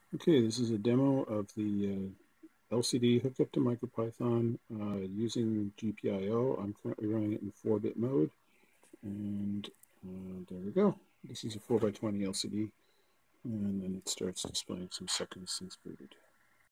Okay, this is a demo of the LCD hooked up to MicroPython using GPIO. I'm currently running it in 4-bit mode, and there we go. This is a 4x20 LCD, and then it starts displaying some seconds since booted.